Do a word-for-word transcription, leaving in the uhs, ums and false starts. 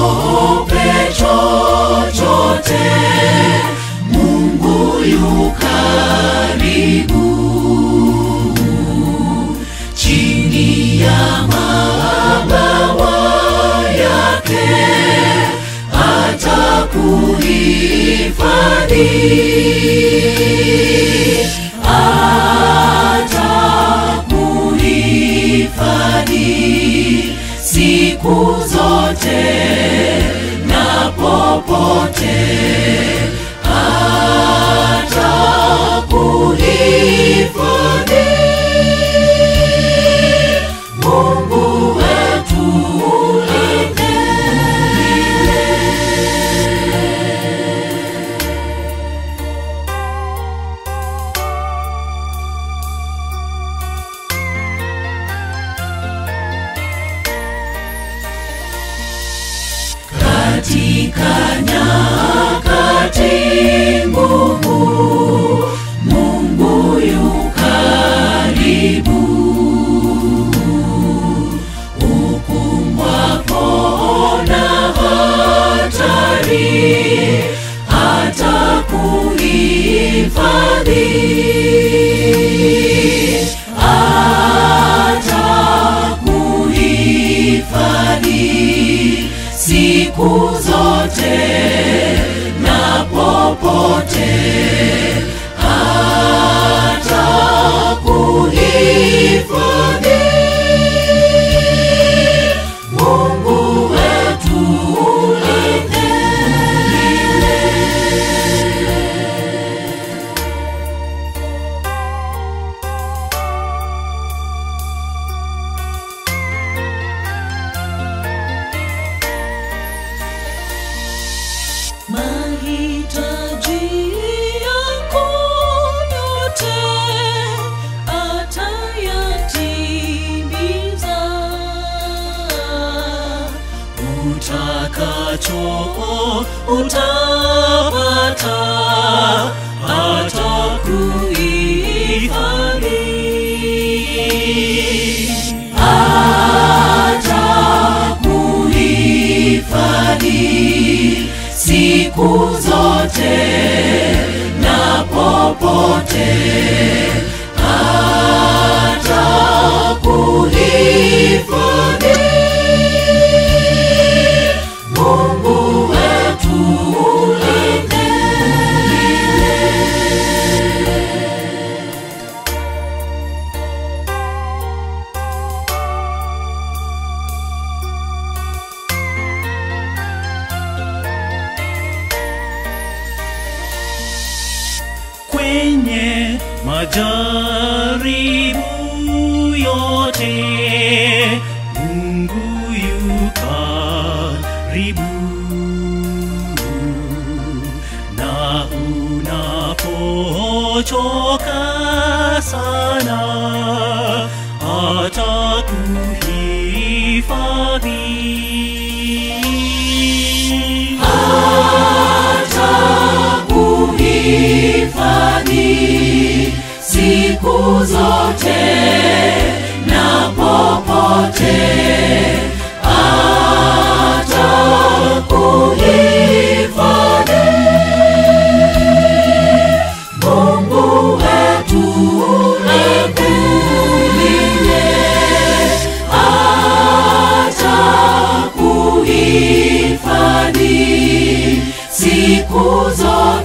usiogope chochote, Mungu yu karibu. Chini ya mabawa yake atakuhifadhi, atakuhifadhi siku zote na popote, atakuhifadhi. Mungu wetu ulinde. Katika nyakati ngumu, Mungu yu karibu. Ukumbwapo na hatari, atakuhifadhi, atakuhifadhi siku zote na popote, atakuhifadhi. Mungu wetu ulinde. Mahitaji yako yote atayatimiza, utakacho utapata, atakuhifadhi, atakuhifadhi siku zote na popote, atakuhifadhi. Mungu wetu ulinde. Kwenye majaribu yote, Mungu yu karibu, na unapochoka sana, atakuhifadhi, atakuhifadhi siku zote na popote, atakuhifadhi. Mungu wetu ulinde. Atakuhifadhi siku zote